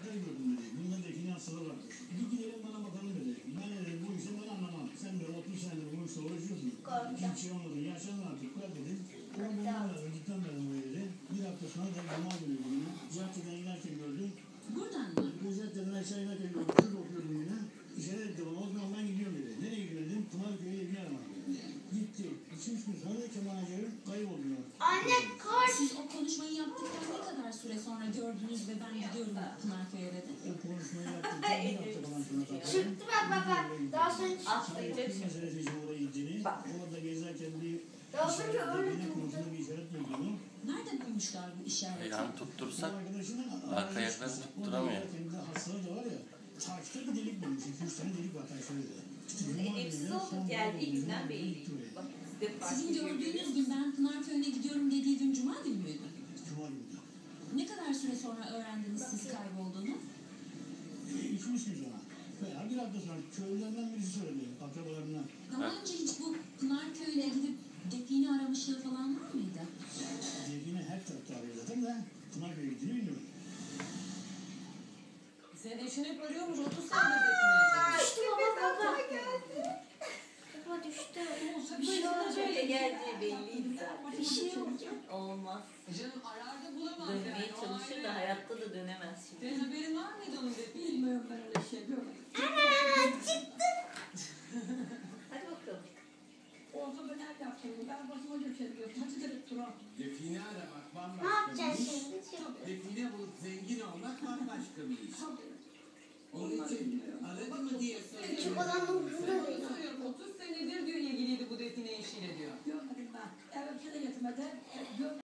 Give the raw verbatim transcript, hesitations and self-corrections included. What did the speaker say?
haber gördüm dedi. Bunda define hastalığı vardır. Bir gidelim bana bakalım dedi. Ben dedim bu işi ben anlamam. Sen de otuz senedir bu işle uğraşıyorsun. Hiçbir şey olmadı. Yaşadın artık. Bırak dedim. Ama bulmam lazım. Gitmem lazım bu dedi. Bir hafta sonra da cuma günü günü. Ziyaretçiden inerken gördüm. Buradan mı? Ziyaretçiden aşağı inerken gördüm. Şurada oturuyordum yine. İşaret etti bana. O zaman ben gidiyorum dedi. Nereye gidiyorum dedim. Pınarköy'e evini aramak dedi. Gitti. İki üç gün sonra kemanacılarım kayboldular. Anne koş. Siz o konuşmayı yaptıktan ne kadar süre sonra gördünüz ve ben gidiyorum Pınarköy'e dedi? O konuşmayı yaptıktan bir hafta falan sonra tabii. Çıktı bak baba. Daha sonra çıktı. Atlayacak meselesi için oraya gittiğini, orada gezerken bir Daha sonra öyle işaret, konusunda bir işaret bulduğunu. Nerede bulmuşlar bu işareti? Yani tuttursak Arkadaşının arka ayaklarını tutturamıyor. Kendi hastalığı da var ya, taşta bir delik bulmuş, iki üç tane delik var taşta dedi. Evsiz olduk yani ilk günden belliydi. Bak siz de fark Sizin gördüğünüz ediyorsunuz. gün ben Pınarköy'e gidiyorum dediği gün Cuma günü müydü? Cuma günü. Ne kadar süre sonra öğrendiniz siz kaybolduğunu? İki üç gün sonra. Veya bir hafta sonra köylülerden birisi söyledi, akrabalarından. Daha önce hiç bu Pınarköy'e gidip define aramışlığı falan var mıydı? Define her tarafta arıyor zaten de, Pınarköy'e gittiğini bilmiyorum. Senin eşin hep arıyormuş otuz senedir bekliyor. Düştü baba baba. Baba düştü. Bir şey olacak. Böyle geldiği belliydi zaten. Bir şey olacak. Olmaz. Canım ararda bulamaz Dönmeye yani. O çalışır ayrı. da hayatta da dönemez şimdi. Senin haberin var mıydı onun dediği? Bilmiyorum ben öyle şey görmedim. Ana çıktı. Hadi bakalım. Orada ben her yaptığımı ben başıma geçiriyorum. Hadi gelip duran. Define aramak Ne bambaşka yapacağız bir iş. şimdi? Define bulup zengin olmak bambaşka bir iş. Onun Onları için bilmiyorum. aradı mı diye Küçük soruyorum. olan da umurunda değil. Soruyorum otuz senedir diyor ilgiliydi bu define işiyle diyor. Görmedim ben. Evet, sene getirmedi. Görmedim.